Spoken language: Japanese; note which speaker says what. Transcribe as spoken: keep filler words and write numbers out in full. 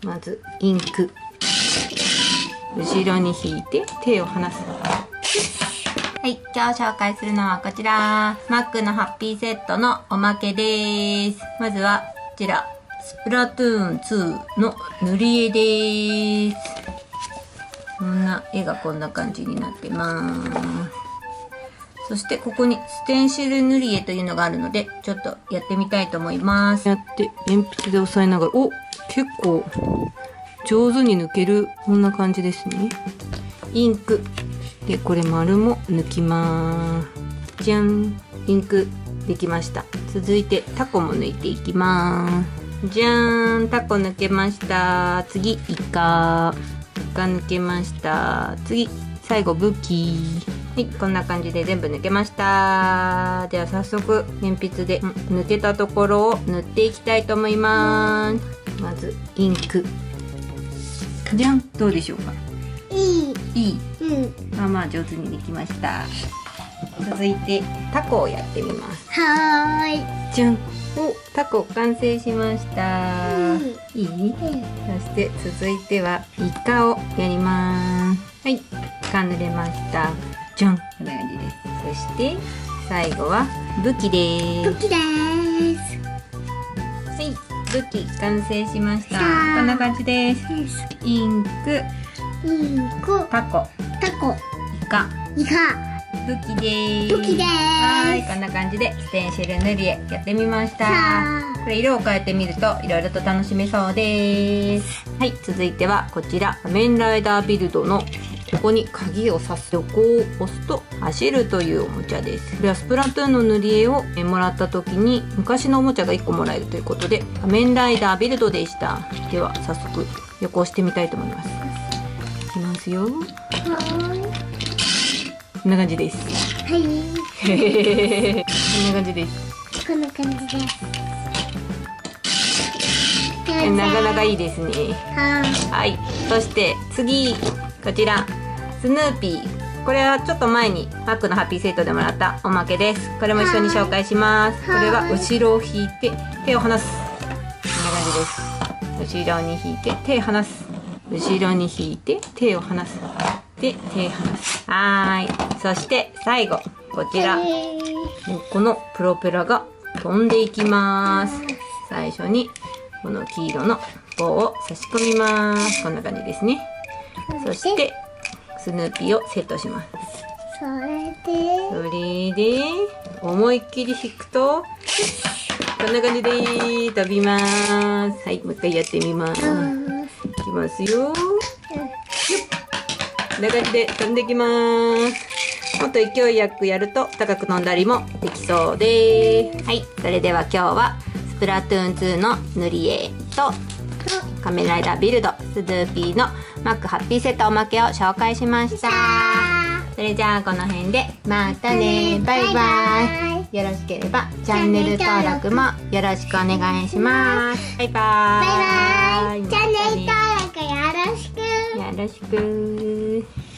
Speaker 1: まずインク、後ろに引いて手を離す。はい、今日紹介するのはこちら、マックのハッピーセットのおまけです。まずはこちら、スプラトゥーンツーの塗り絵です。こんな絵がこんな感じになってます。そしてここにステンシル塗り絵というのがあるので、ちょっとやってみたいと思います。やって鉛筆で押さえながら、お、結構上手に抜ける。こんな感じですね。インクで、これ丸も抜きます。じゃん、インクできました。続いてタコも抜いていきます。じゃーん、タコ抜けました。次イカ、イカ抜けました。次最後武器。はい、こんな感じで全部抜けました。では早速鉛筆で抜けたところを塗っていきたいと思います。まずインク。じゃん、どうでしょうか。
Speaker 2: いい。
Speaker 1: いい。
Speaker 2: うん。
Speaker 1: まあまあ上手にできました。続いてタコをやってみます。
Speaker 2: はーい。
Speaker 1: じゃん。お、タコ完成しました。いい？
Speaker 2: うん。
Speaker 1: そして続いてはイカをやります。はい、イカ塗れました。じゃん、こんな感じです。そして最後は武器です。
Speaker 2: 武器でーす。
Speaker 1: はい、武器完成しました。
Speaker 2: さあ
Speaker 1: こんな感じです。インク、
Speaker 2: インク、
Speaker 1: タコ、
Speaker 2: タコ、
Speaker 1: イカ、
Speaker 2: イカ、
Speaker 1: 武器です。
Speaker 2: 武器でーす。
Speaker 1: はい、こんな感じでステンシル塗り絵やってみました。
Speaker 2: さあ
Speaker 1: これ色を変えてみるといろいろと楽しめそうです。はい、続いてはこちら仮面ライダービルドのここに鍵を刺す横を押すと走るというおもちゃです。これはスプラトゥーンの塗り絵をもらった時に昔のおもちゃがいっこもらえるということで仮面ライダービルドでした。では早速横押してみたいと思います。いきますよ。
Speaker 2: はーい。
Speaker 1: こんな感じです。
Speaker 2: はい。
Speaker 1: こんな感じです。
Speaker 2: こんな感じです。
Speaker 1: なかなかいいですね。
Speaker 2: は
Speaker 1: はい、そして次こちらスヌーピー。これはちょっと前にマックのハッピーセットでもらったおまけです。これも一緒に紹介します。これは後ろを引いて手を離す。こんな感じです。後ろに引いて手を離す。後ろに引いて手を離す。で手を離す。はーい。そして最後こちら、このプロペラが飛んでいきます。最初にこの黄色の棒を差し込みます。こんな感じですね。そしてスヌーピーをセットします。
Speaker 2: それで
Speaker 1: それで思いっきり引くとこんな感じで飛びます。はい、もう一回やってみます。いきますよ。こんな感じで飛んできます。もっと勢いよくやると高く飛んだりもできそうです。はい、それでは今日はスプラトゥーンツーの塗り絵と仮面ライダービルド、スヌーピーのマックハッピーセットおまけを紹介しました。それじゃあこの辺でまたね、バイバイ。よろしければチャンネル登録もよろしくお願いします。バイバイ。
Speaker 2: バイバイ。チャンネル登録よろしく。
Speaker 1: よろしく。